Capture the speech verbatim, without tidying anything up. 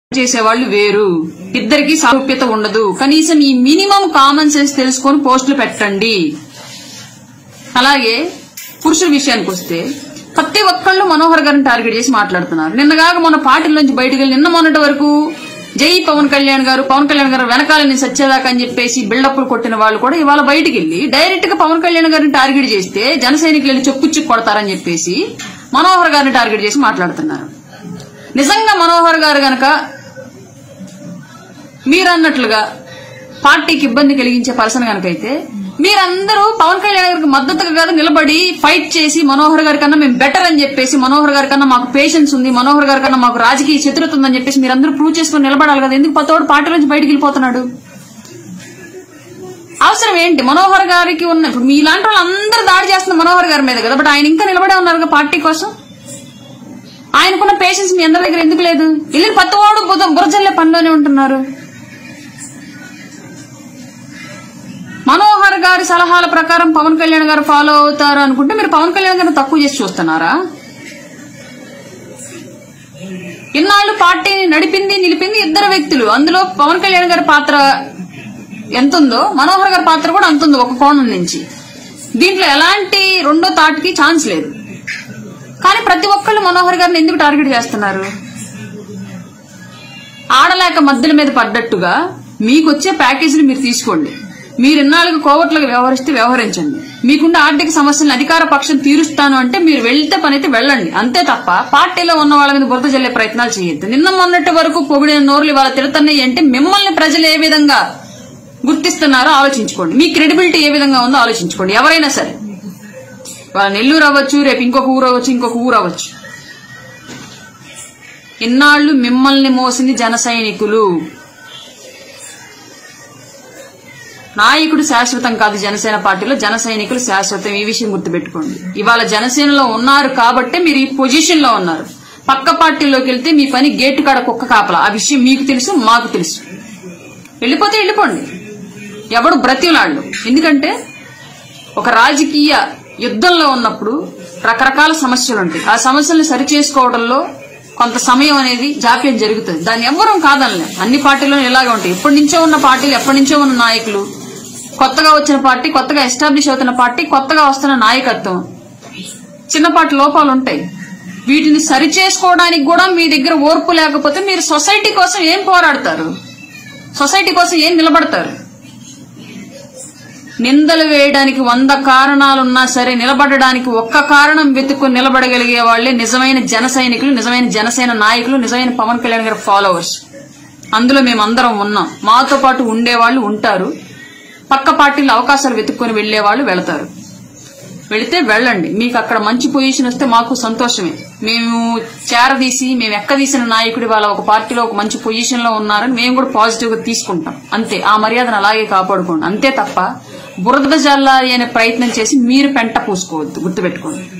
చేసేవాళ్ళు వేరు, ఇద్దరికి సారూప్యత ఉండదు. కనీసం ఈ మినిమం కామన్ సెన్స్ తెలుసుకొని పోస్టులు పెట్టండి. అలాగే పురుషుల విషయానికి వస్తే ప్రతి ఒక్కళ్ళు మనోహర్ గారిని టార్గెట్ చేసి మాట్లాడుతున్నారు. నిన్నగాక మన పార్టీల నుంచి బయటకు వెళ్ళి నిన్న మొన్నటి వరకు జై పవన్ కళ్యాణ్ గారు పవన్ కళ్యాణ్ గారు వెనకాలని సచ్చేదాకా అని చెప్పేసి బిల్డప్లు కొట్టిన వాళ్ళు కూడా ఇవాళ బయటికి వెళ్లి డైరెక్ట్ గా పవన్ కళ్యాణ్ గారిని టార్గెట్ చేస్తే జన సైనికులు వెళ్లి చెప్పుచ్చి కొడతారని చెప్పేసి మనోహర్ గారిని టార్గెట్ చేసి మాట్లాడుతున్నారు. నిజంగా మనోహర్ గారు గనక మీరన్నట్లుగా పార్టీకి ఇబ్బంది కలిగించే పర్సన్ గనకైతే మీరందరూ పవన్ కళ్యాణ్ గారికి మద్దతుగా కాదు నిలబడి ఫైట్ చేసి మనోహర్ గారి కన్నా మేము బెటర్ అని చెప్పేసి మనోహర్ గారి కన్నా మాకు పేషెన్స్ ఉంది, మనోహర్ గారి కన్నా మాకు రాజకీయ చతురత ఉందని చెప్పేసి మీరందరూ ప్రూవ్ చేసుకుని నిలబడాలి కదా. ఎందుకు పతోడు పార్టీ నుంచి బయటకు వెళ్ళిపోతున్నాడు? అవసరం ఏంటి? మనోహర్ గారికి ఉన్న ఇప్పుడు మీలాంటి వాళ్ళు అందరూ దాడి చేస్తున్న మనోహర్ గారి మీద కదా, బట్ ఆయన ఇంకా నిలబడే ఉన్నారు పార్టీ కోసం. ఆయనకున్న పేషెన్స్ మీ అందరి దగ్గర ఎందుకు లేదు? వెళ్ళిన పత్తవాడు బురజల్లే పనిలోనే ఉంటున్నారు. మనోహర్ గారి సలహాల ప్రకారం పవన్ కళ్యాణ్ గారు ఫాలో అవుతారు అనుకుంటే మీరు పవన్ కళ్యాణ్ గారిని తక్కువ చేసి చూస్తున్నారా? ఇన్నాళ్లు పార్టీని నడిపింది నిలిపింది ఇద్దరు వ్యక్తులు. అందులో పవన్ కళ్యాణ్ గారి పాత్ర ఎంతుందో మనోహర్ గారి పాత్ర కూడా అంతుందో ఒక కోణం నుంచి. దీంట్లో ఎలాంటి రెండో తాటికి ఛాన్స్ లేదు. కానీ ప్రతి ఒక్కళ్ళు మనోహర్ గారిని ఎందుకు టార్గెట్ చేస్తున్నారు? ఆడలేక మధ్యల మీద పడ్డట్టుగా మీకొచ్చే ప్యాకేజీలు మీరు తీసుకోండి. మీరు ఇన్నాళ్ళకు కోవట్లుగా వ్యవహరిస్తే వ్యవహరించండి. మీకుండే ఆర్థిక సమస్యలను అధికార పక్షం తీరుస్తాను అంటే మీరు వెళ్తే పని అయితే వెళ్ళండి, అంతే తప్ప పార్టీలో ఉన్న వాళ్ళ మీద బురద జల్లే ప్రయత్నాలు చేయొద్దు. నిన్న మొన్నటి వరకు పొగిడిన నోర్లు వాళ్ళ తిడుతున్నాయి అంటే మిమ్మల్ని ప్రజలు ఏ విధంగా గుర్తిస్తున్నారో ఆలోచించుకోండి. మీ క్రెడిబిలిటీ ఏ విధంగా ఉందో ఆలోచించుకోండి. ఎవరైనా సరే, వాళ్ళ నెల్లూరు అవ్వచ్చు, రేపు ఇంకొక ఊరు అవ్వచ్చు, ఇంకొక ఊరు అవ్వచ్చు. ఇన్నాళ్లు మిమ్మల్ని మోసింది జన సైనికులు. నాయకుడు శాశ్వతం కాదు జనసేన పార్టీలో, జన సైనికులు శాశ్వతం. ఈ విషయం గుర్తుపెట్టుకోండి. ఇవాళ జనసేనలో ఉన్నారు కాబట్టే మీరు ఈ పొజిషన్ లో ఉన్నారు. పక్క పార్టీలోకి వెళ్తే మీ పని గేటు కాడ కుక్క కాపలా. ఆ విషయం మీకు తెలుసు, మాకు తెలుసు. వెళ్ళిపోతే వెళ్ళిపోండి, ఎవడు బ్రతిలాళ్ళు. ఎందుకంటే ఒక రాజకీయ యుద్ధంలో ఉన్నప్పుడు రకరకాల సమస్యలు ఉంటాయి. ఆ సమస్యలను సరిచేసుకోవడంలో కొంత సమయం అనేది జాప్యం జరుగుతుంది. దాన్ని ఎవ్వరం కాదనలే. అన్ని పార్టీలను ఇలాగే ఉంటాయి. ఎప్పటి నుంచో ఉన్న పార్టీలు, ఎప్పటి నుంచో ఉన్న నాయకులు, కొత్తగా వచ్చిన పార్టీ, కొత్తగా ఎస్టాబ్లిష్ అవుతున్న పార్టీ, కొత్తగా వస్తున్న నాయకత్వం, చిన్నపాటి లోపాలు ఉంటాయి. వీటిని సరిచేసుకోవడానికి కూడా మీ దగ్గర ఓర్పు లేకపోతే మీరు సొసైటీ కోసం ఏం పోరాడతారు? సొసైటీ కోసం ఏం నిలబడతారు? నిందలు వేయడానికి వంద కారణాలున్నా సరే నిలబడడానికి ఒక్క కారణం వెతుక్కుని నిలబడగలిగే వాళ్లే నిజమైన జన సైనికులు, నిజమైన జనసేన నాయకులు, నిజమైన పవన్ కళ్యాణ్ గారి ఫాలోవర్స్. అందులో మేమందరం ఉన్నాం. మాతో పాటు ఉండేవాళ్లు ఉంటారు, పక్క పార్టీలో అవకాశాలు వెతుక్కుని వెళ్లే వాళ్ళు వెళతారు. వెళితే వెళ్ళండి. మీకు అక్కడ మంచి పొజిషన్ వస్తే మాకు సంతోషమే. మేము చేరదీసి మేము ఎక్కదీసిన నాయకుడి వాళ్ళ ఒక పార్టీలో ఒక మంచి పొజిషన్ లో ఉన్నారని మేము కూడా పాజిటివ్ గా తీసుకుంటాం. అంతే. ఆ మర్యాదను అలాగే కాపాడుకోండి. అంతే తప్ప బురద జల్లాలి అనే ప్రయత్నం చేసి మీరు పెంట పూసుకోవద్దు. గుర్తుపెట్టుకోండి.